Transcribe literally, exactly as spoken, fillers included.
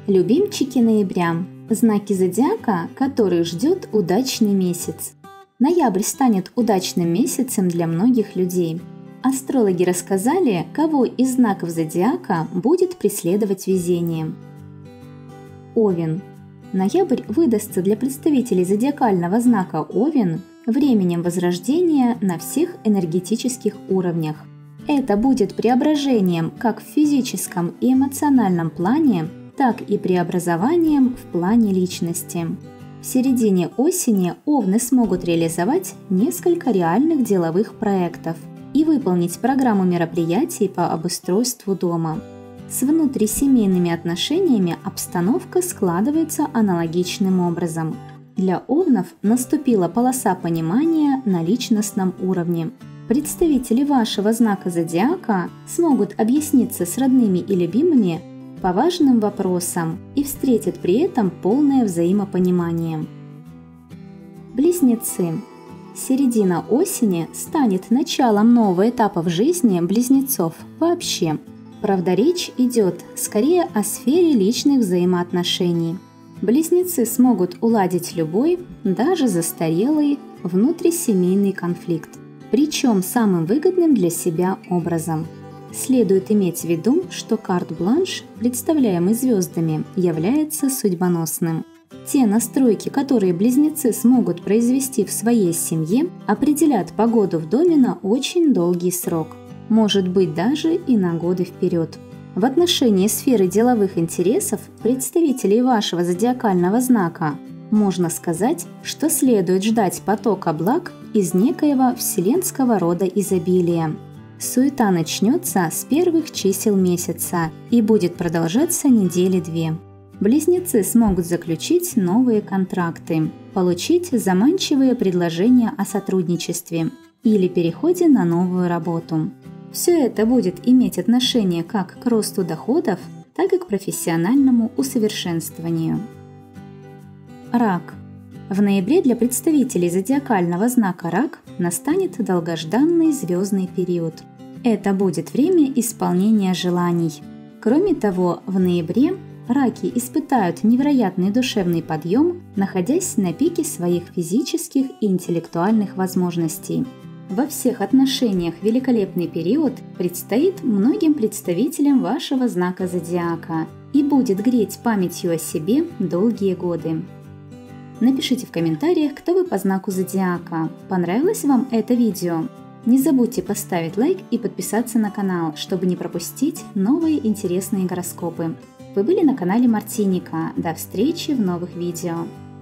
Любимчики ноября – знаки зодиака, которые ждет удачный месяц. Ноябрь станет удачным месяцем для многих людей. Астрологи рассказали, кого из знаков зодиака будет преследовать везение. Овен. Ноябрь выдастся для представителей зодиакального знака Овен временем возрождения на всех энергетических уровнях. Это будет преображением как в физическом и эмоциональном плане, так и преобразованием в плане личности. В середине осени овны смогут реализовать несколько реальных деловых проектов и выполнить программу мероприятий по обустройству дома. С внутрисемейными отношениями обстановка складывается аналогичным образом. Для овнов наступила полоса понимания на личностном уровне. Представители вашего знака зодиака смогут объясниться с родными и любимыми по важным вопросам и встретят при этом полное взаимопонимание. Близнецы. Середина осени станет началом нового этапа в жизни близнецов вообще. Правда, речь идет скорее о сфере личных взаимоотношений. Близнецы смогут уладить любой, даже застарелый, внутрисемейный конфликт, причем самым выгодным для себя образом. Следует иметь в виду, что карт-бланш, представляемый звездами, является судьбоносным. Те настройки, которые близнецы смогут произвести в своей семье, определят погоду в доме на очень долгий срок, может быть даже и на годы вперед. В отношении сферы деловых интересов представителей вашего зодиакального знака можно сказать, что следует ждать потока благ из некоего вселенского рода изобилия. Суета начнется с первых чисел месяца и будет продолжаться недели две. Близнецы смогут заключить новые контракты, получить заманчивые предложения о сотрудничестве или переходе на новую работу. Все это будет иметь отношение как к росту доходов, так и к профессиональному усовершенствованию. Рак. В ноябре для представителей зодиакального знака Рак настанет долгожданный звездный период. Это будет время исполнения желаний. Кроме того, в ноябре раки испытают невероятный душевный подъем, находясь на пике своих физических и интеллектуальных возможностей. Во всех отношениях великолепный период предстоит многим представителям вашего знака зодиака и будет греть памятью о себе долгие годы. Напишите в комментариях, кто вы по знаку зодиака. Понравилось вам это видео? Не забудьте поставить лайк и подписаться на канал, чтобы не пропустить новые интересные гороскопы. Вы были на канале Мартиника. До встречи в новых видео.